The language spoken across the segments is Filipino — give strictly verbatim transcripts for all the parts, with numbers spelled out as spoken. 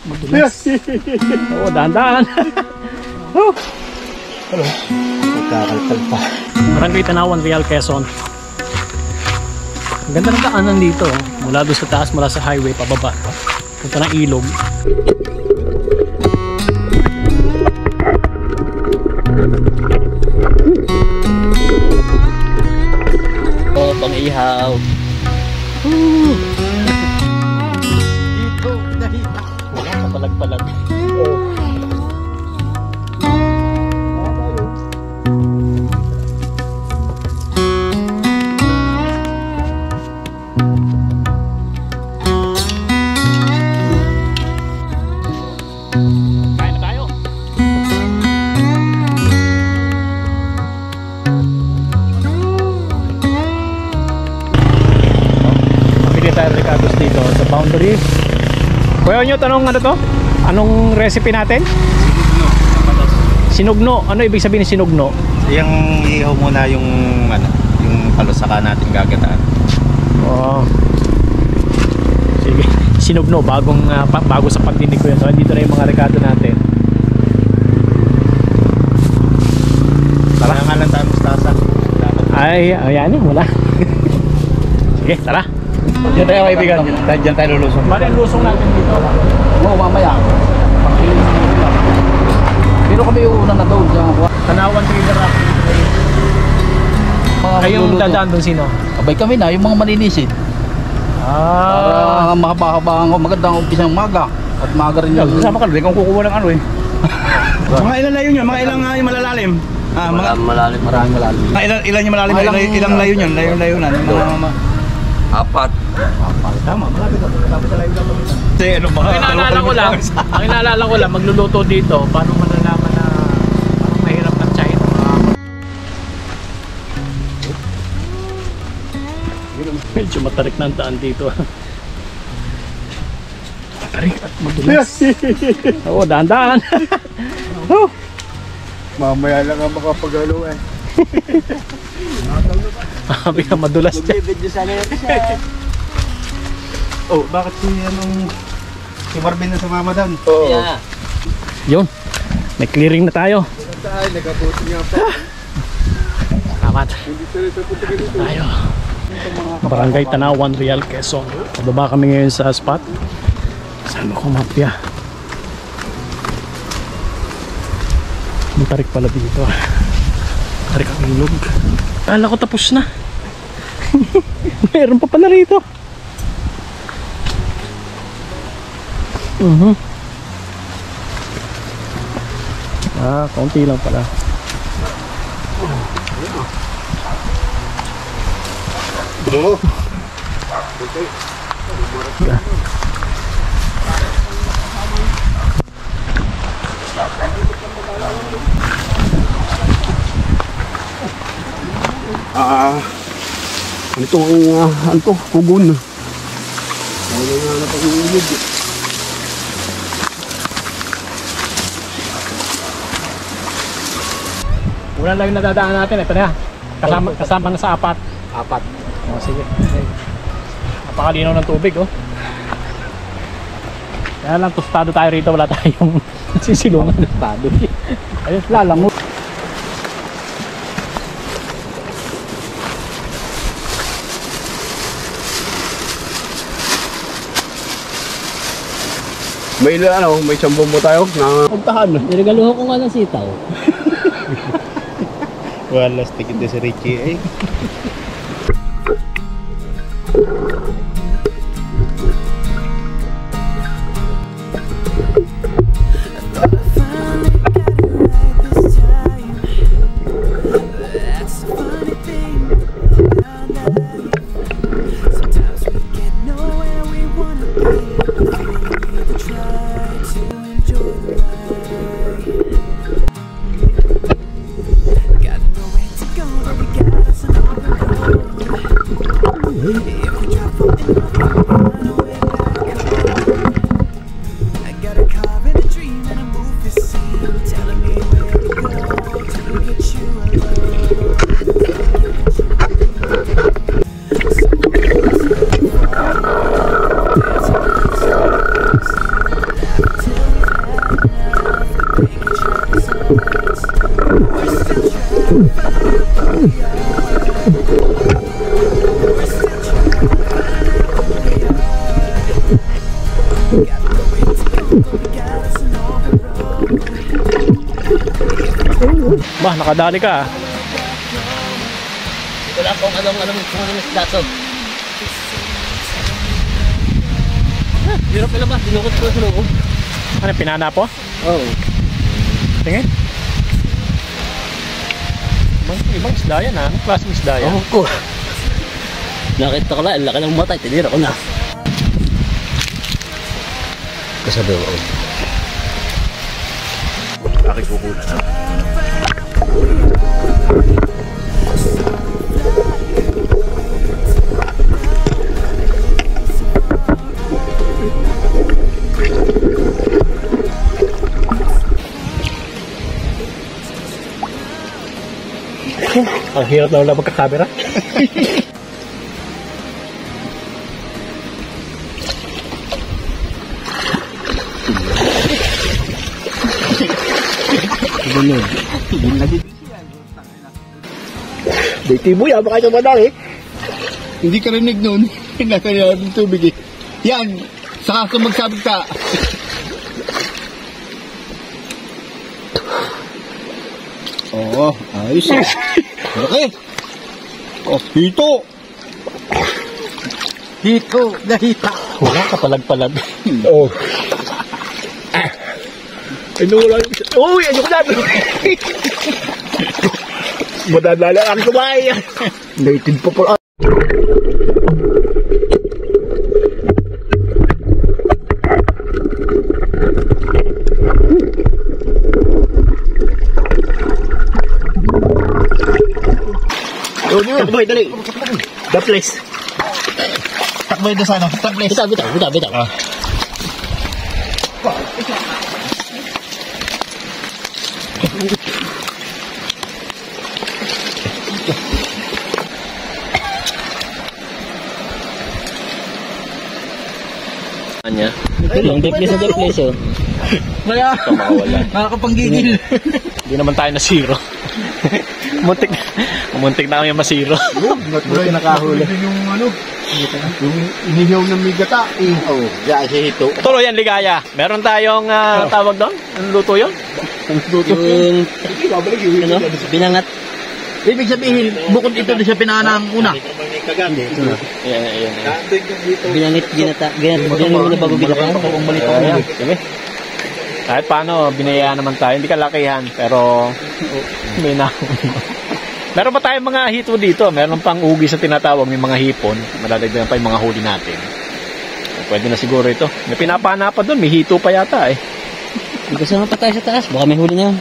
Madulas. Oo, dahan-dahan. Oh. Hello. Magkakalkal pa. Barangay Tanawan, Real, Quezon. Ang ganda ng daanan dito. Mula doon sa taas, mula sa highway, pababa. Punta ng ilog. Oh, pang-ihaw. Dito, nahita. Wala ka palag-palag. Oh. Kain na tayo. Pili tayo recados dito sa boundary. Kuya nyo, tanong ano to? Anong recipe natin? Sinugno. Ano ibig sabihin ng sinugno? Yung ihaw muna yung ano, yung palusaka natin gagataan. Oo. Sige. Sinugno, bagong uh, pa, bago sa pagdinig ko yun. So, dito na yung mga rekado natin. Tara nga lang tayo mustasa. Ay, ayan eh, wala. Sige, tara. Diyan tayo kaibigan, diyan tayo lulusong. Bali ang lusong natin dito. Oo, mamaya. Pero kami yung unang na doon sa Tanawan River Rafting. mga Kayong magluluto. dadaan doon sino? Abay kami na, yung mga malinisin. Ah. Para mahaba-haba ang magandang umpisang maga. At maga rin yun. Kasama ka, kung kukuha ng ano eh. Mga ilan layo yun? Mga ilang uh, yung malalalim? Ah, mga malalim. Maraming malalim. mga ilan ilan yung malalim? Mga Ilang, ilang- ilang layo yun? Layo layo na. Yung mga mga Apat. tama, malapit ako. Malapit sa layo lang. Kasi ano ba? Ang inaalala ko lang, ang inaalala ko lang, magluluto dito, paano malalaman na parang mahirap ng China? Medyo matarik na ang daan dito. Matarik at madulas. Oo, dahan-dahan. Oh. Mamaya lang ang makapagalo eh. Sabi ka madulas dyan. Magbibidyo sana yun siya. Oh, bakit si anong si Marvin na sumama doon? Oo. Yeah. Yun, may clearing na tayo. Ay, nagabuti nga pa. Salamat. Hindi tayo pupunta dito. Tayo. Barangay Tanawan, Real, Quezon. Pababa kami ngayon sa spot. Saan ko mapya? Matarik pala dito. Tarik ang ilog. Kala ko tapos na. Meron pa pala rito. Mhm. Ah, konti lang pala. Oo. Ah, ito ang uh, ano to, kugon. Wala nga na pag-uulog. Una lang yung nadadaan natin, ito na. Kasama, kasama na sa apat. Apat. O, sige. Napakalinaw ng tubig, oh. Kaya lang, tostado tayo rito, wala tayong sisilungan. Tostado. Ayun, lalangot. May ano, may sambong mo tayo na Pagtahan, Niregaluhan ko nga ng sitaw. wala stick ito si Richie eh. Bah, nakadali ka ah. Wala akong anong anong anong isda to. Ah, hirap pala ba? Dinukot ko sa loob. Ano, pinana po? Oo. Oh. Tingin. Ibang, ibang isda yan ha? Anong klaseng isda yan? Oo ko. Nakita ko lang, ang laki ng matay. Tinira ko na. Kasabi ko. Aking kukulan na. Ang hirap na wala magkakamera. Dito mo yan, baka ito madali. Hindi ka rinig nun. Nasa yung tubig eh. Yan, saka ka magsabit ka. Oo, ayos eh. Okay. Oh, hito. Hito, nahita. Wala ka palag-palag. Oo. Ah. Ano wala yung... Uy, ano ko lang? Madadala ang kumay. Native pa pala. Takboy, dali. The place. Takboy doon sa ano? The place. Bitaw, bitaw, bitaw, bitaw. Ah. Anya. Long deplace na deplace oh. Kaya, Makawala. nakakapanggigil. Hindi naman tayo na zero. Muntik na. Muntik na kami masiro. Buti nakahuli. Yung ano, yung inihaw ng migata. Oo, diyan si hito. Tulo yan, ligaya. Meron tayong ah, tawag doon? Anong luto yun? Yung, ano, binangat. Ibig sabihin, bukod ito doon sa pinanang una. Ayan, ayan, ayan. Binangit, ginata, ginata, binangit na bago ginata. Kung balik ako. Ayan, sige. Kahit paano, binayaan naman tayo. Hindi kalakihan, pero may na. Meron pa tayong mga hito dito. Meron pang ugi sa tinatawag, may mga hipon. Madadagdagan pa yung mga huli natin. Pwede na siguro ito. May pinapana pa doon, may hito pa yata eh. Gusto nga pa tayo sa taas, baka may huli na yun.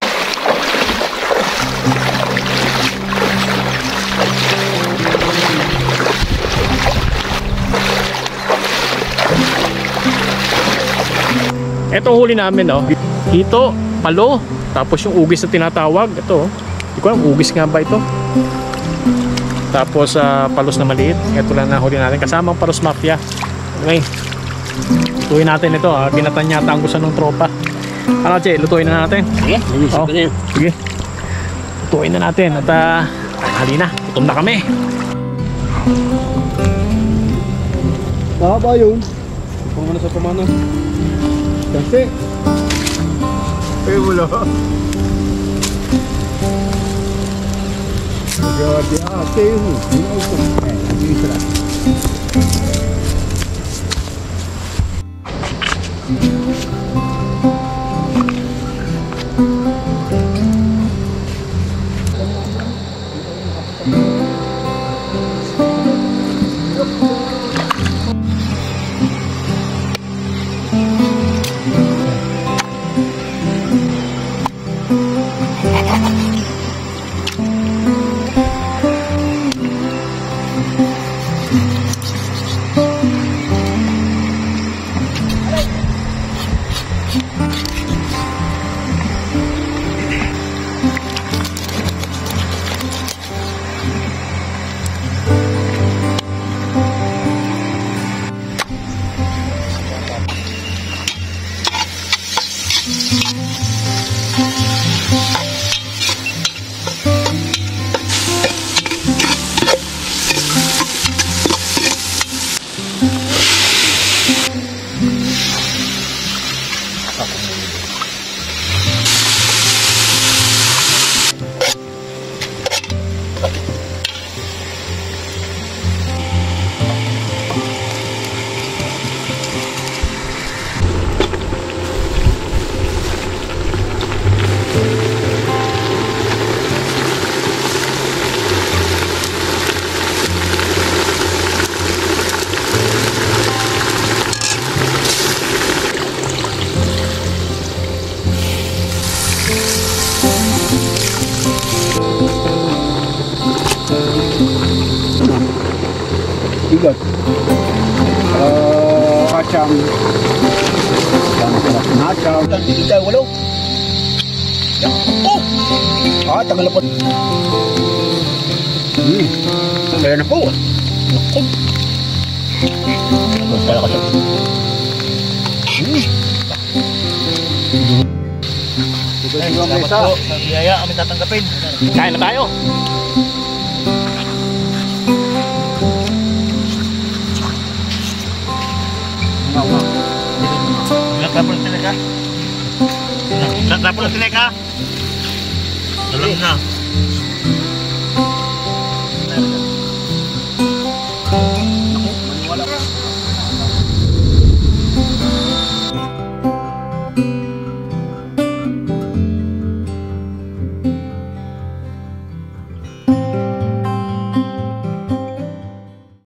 Ito huli namin, oh. Hito, palo, tapos yung ugis na tinatawag. Ito, oh. Hindi ko alam, ugis nga ba ito? Tapos, uh, palos na maliit. Ito lang na huli natin. Kasama ang palos mafia. Okay. Lutuin natin ito, ah. Binatan yata ang gusto ng tropa. Ano, Che? Lutuin na natin. Sige, linisip Oh, ko na yun. sige. Lutuin na natin. At, uh, halina. Gutom na kami. Mahaba yun. Kung ano sa pamana. Kasi. Eh, wala. Grabe ate yun. Eh, hindi isa lang. bigat. Uh, kacang. Yang masarap na kacang. Dito tayo, walo. Yan. Oh! Ah, tagal na po. Hmm. Kaya na po. Naku. Masaya ka siya. Hmm. Salamat po sa biyaya kami tatanggapin. Kain na tayo. Ilang tapo ng tinek ha? Ilang tapo ng tinek ha? Alam na.